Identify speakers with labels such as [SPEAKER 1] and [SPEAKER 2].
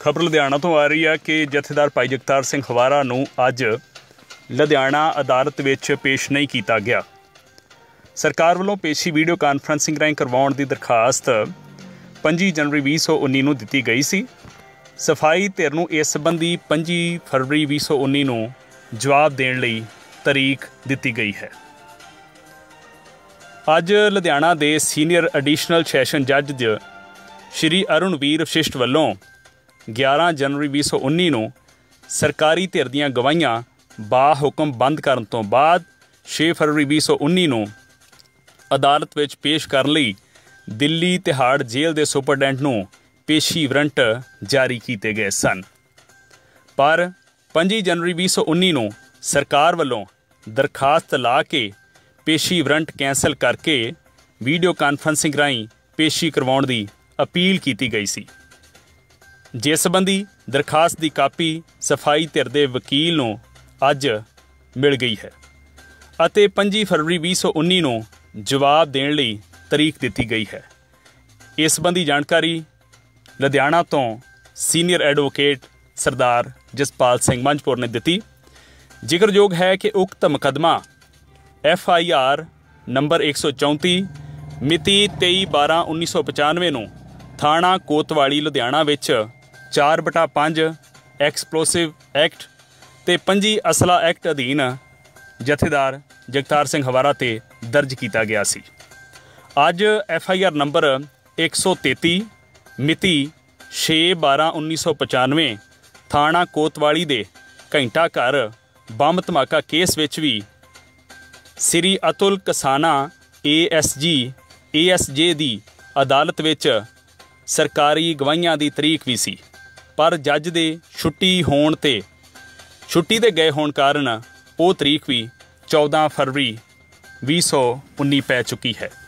[SPEAKER 1] खबर लुधियाना तो आ रही है कि जथेदार भाई जगतार सिंह हवारा नूं अज लुधियाना अदालत विच पेश नहीं किया गया। सरकार वालों पेशी वीडियो कानफ्रेंसिंग राਹੀਂ करवाउण दी दरखास्त 25 जनवरी 2019 नूं दित्ती गई सी। सफाई धिर नूं इस संबंधी 25 फरवरी 2019 नूं जवाब देण लई तारीख दित्ती गई है। अज लुधियाना दे सीनियर एडिशनल सैशन जज श्री अरुणवीर वशिष्ठ वालों 11 जनवरी 2019 नूं सरकारी धिर दीआं गवाहियां बाहुकम बंद करन तो बाद 6 फरवरी 2019 नूं अदालत विच पेश करन लई दिल्ली तिहाड़ जेल दे सुपरडेंट नूं पेशी वारंट जारी किए गए सन, पर 25 जनवरी 2019 नूं सरकार वालों दरखास्त ला के पेशी वारंट कैंसल करके वीडियो कानफ्रेंसिंग राਹੀਂ पेशी करवाउण दी अपील की गई सी, जिस संबंधी दरखास्त की कापी सफाई धिर दे वकील नूं अज मिल गई है अते 25 फरवरी 2019 नूं जवाब देण लई तारीख दित्ती गई है। इस संबंधी जानकारी लुधियाना तो सीनियर एडवोकेट सरदार जसपाल सिंह मंझपुर ने दी। जिक्रयोग है कि उक्त मुकदमा FIR नंबर 134 मिति 23/12/1995 नूं थाणा कोतवाली लुधियाना विच 4/5 एक्सप्लोसिव एक्ट ते 25 असला एक्ट अधीन जथेदार जगतार सिंह हवारा ते दर्ज किया गया सी। अज FIR नंबर 133 मिति 6/12/1995 थाणा कोतवाली दे घंटा घर बंब धमाका केस विच भी श्री अतुल कसाना ASJ दी अदालत विच सरकारी गवाहियां दी तरीक भी सी, पर जज दे छुट्टी ते गए होने कारण वो तरीक भी 14 फरवरी 2019 पै चुकी है।